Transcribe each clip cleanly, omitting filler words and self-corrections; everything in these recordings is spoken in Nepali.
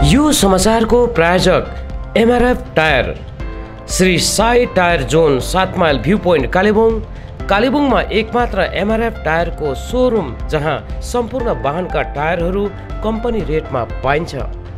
यो समाचारको प्रायोजक MRF tyre, Shri Sai tyre zone 7 mile view point Kalimpong. कालेबुङमा एकमात्र एमआरएफ टायरको सोरुम जहाँ सम्पूर्ण वाहनका टायरहरू कम्पनी रेटमा पाइन्छ।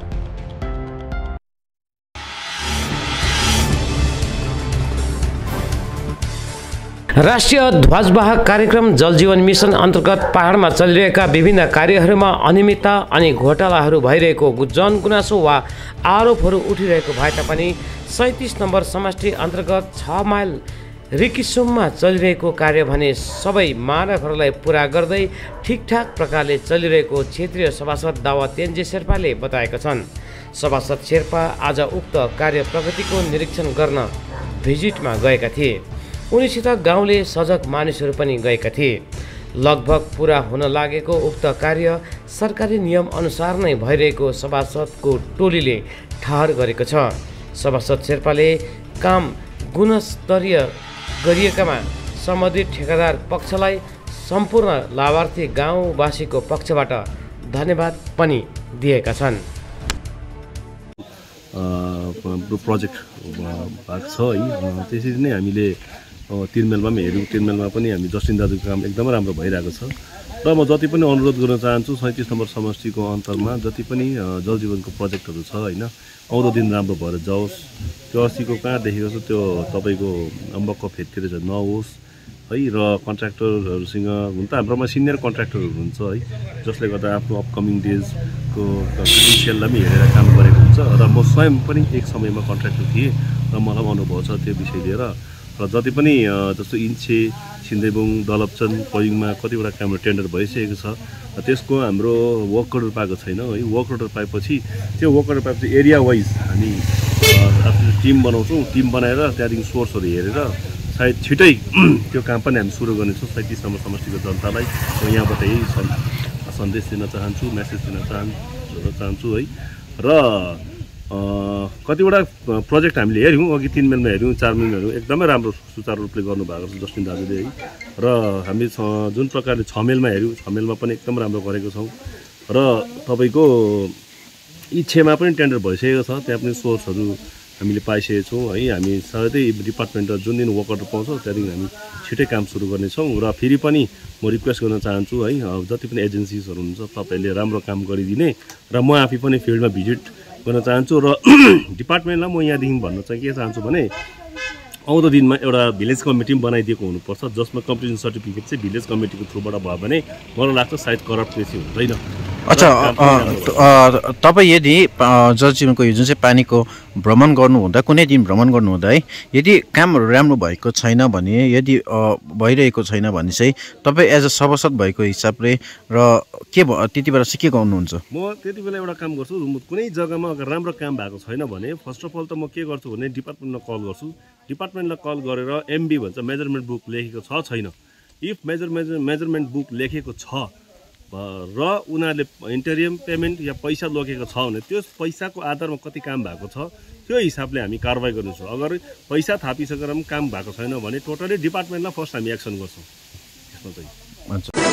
राष्ट्रिय ध्वजवाहक कार्यक्रम जल जीवन मिसन अन्तर्गत पहाडमा चलिरहेका विभिन्न कार्यहरूमा अनियमितता अनि घोटालाहरू भइरहेको जनगुनासो वा आरोपहरू उठिरहेको भए तापनि 37 नम्बर समष्टि अन्तर्गत 6 माइल रिकिसुममा चलिरहेको कार्य भने सबै मानकहरूलाई पुरा गर्दै ठिकठाक प्रकारले चलिरहेको क्षेत्रीय सभासद दावा तेन्जे शेर्पाले बताएका छन्। सभासद शेर्पा आज उक्त कार्य प्रगतिको निरीक्षण गर्न भिजिटमा गएका थिए। उनीसित गाउँले सजग मानिसहरू पनि गएका थिए। लगभग पुरा हुन लागेको उक्त कार्य सरकारी नियम अनुसार नै भइरहेको सभासदको टोलीले ठहर गरेको छ। सभासद शेर्पाले काम गुणस्तरीय गरिएकामा सम्बन्धित ठेकेदार पक्षलाई सम्पूर्ण लाभार्थी गाउँवासीको पक्षबाट धन्यवाद पनि दिएका छन्। प्रोजेक्ट भएको छ है, त्यसरी नै हामीले 3 माइलमा पनि हेऱ्यौँ। 3 माइलमा पनि हामी जस्टिन दाजुको काम एकदमै राम्रो भइरहेको छ र म जति पनि अनुरोध गर्न चाहन्छु 37 नम्बर समष्टिको अन्तरमा जति पनि जल जीवनको प्रोजेक्टहरू छ होइन, आउँदो दिन राम्रो भएर जाओस्। त्यो अस्तिको कहाँ देखेको छ त्यो तपाईँको अम्बकको फेदतिर चाहिँ नहोस् है। र कन्ट्र्याक्टरहरूसँग हुन त हाम्रोमा सिनियर कन्ट्र्याक्टरहरू हुन्छ है, जसले गर्दा आफ्नो अपकमिङ डेजको क्रिडेन्सियललाई पनि हेरेर काम गरेको हुन्छ। र म स्वयं पनि एक समयमा कन्ट्र्याक्टर थिएँ र मलाई अनुभव छ त्यो विषय लिएर। र जति पनि जस्तो इन्छे, सिन्देबुङ, दलपचन, पयुङमा कतिवटा कामहरू टेन्डर भइसकेको छ, त्यसको हाम्रो वर्क अर्डर पाएको छैन है। वर्क अर्डर पाएपछि त्यो वर्क अर्डर पाएपछि एरिया वाइज हामी टिम बनाउँछौँ। टिम बनाएर त्यहाँदेखि सोर्सहरू हेरेर सायद छिटै त्यो काम पनि हामी सुरु गर्नेछौँ। 37 नम्बर समष्टिको जनतालाई म यहाँबाट यही सन्देश दिन चाहन्छु, मेसेज दिन चाहन्छु है। र कतिवटा प्रोजेक्ट हामीले हेऱ्यौँ, अघि 3 माइलमा हेऱ्यौँ, 4 माइलमा हेऱ्यौँ, एकदमै राम्रो सुचारू रूपले गर्नुभएको छ जस्टिन दाजुले है। र हामी जुन प्रकारले 6 माइलमा हेऱ्यौँ, 6 माइलमा पनि एकदम राम्रो गरेको छौँ। र तपाईँको इच्छेमा पनि टेन्डर भइसकेको छ, त्यहाँ पनि सोर्सहरू हामीले पाइसकेको छौँ है। हामी सायदै डिपार्टमेन्टमा जुन दिन वर्क अर्डर पाउँछौँ त्यहाँदेखि हामी छिटै काम सुरु गर्नेछौँ। र फेरि पनि म रिक्वेस्ट गर्न चाहन्छु है, जति पनि एजेन्सिजहरू हुन्छ तपाईँहरूले राम्रो काम गरिदिने। र म आफै पनि फिल्डमा भिजिट गर्न चाहन्छु। र डिपार्टमेन्टलाई म यहाँदेखि भन्न चाहिँ के चाहन्छु भने आउँदो दिनमा एउटा भिलेज कमिटी पनि बनाइदिएको हुनुपर्छ, जसमा कम्पिटिसन सर्टिफिकेट चाहिँ भिलेज कमिटीको थ्रुबाट भयो भने मलाई लाग्छ सायद करप्ट बेसी हुँदैन। अच्छा, तपाईँ यदि जल जीवनको यो जुन चाहिँ पानीको भ्रमण गर्नुहुँदा, कुनै दिन भ्रमण गर्नुहुँदा है, यदि कामहरू राम्रो भएको छैन भने, यदि भइरहेको छैन भने चाहिँ तपाईँ एज अ सभासद भएको हिसाबले र के त्यति बेला चाहिँ के गर्नुहुन्छ? म त्यति बेला एउटा काम गर्छु, कुनै जग्गामा अगर राम्रो काम भएको छैन भने फर्स्ट अफ अल त म के गर्छु भने डिपार्टमेन्टमा कल गर्छु। डिपार्टमेन्टलाई कल गरेर एमबी भन्छ मेजरमेन्ट बुक लेखेको छ छैन। इफ मेजरमेन्ट बुक लेखेको छ र उनीहरूले इन्टरियम पेमेन्ट या पैसा लगेको छ भने त्यो पैसाको आधारमा कति काम भएको छ त्यो हिसाबले हामी कारवाही गर्नेछौँ। अगर पैसा थापिसकेर पनि काम भएको छैन भने टोटली डिपार्टमेन्टलाई फर्स्ट हामी एक्सन गर्छौँ यसमा चाहिँ।